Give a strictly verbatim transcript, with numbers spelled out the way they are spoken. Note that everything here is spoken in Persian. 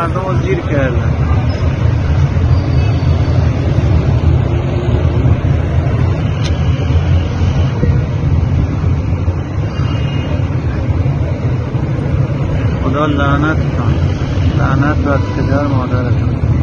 مردم رو زیر کردن. خدا لعنت کن، لعنت بر پدر مادرتون.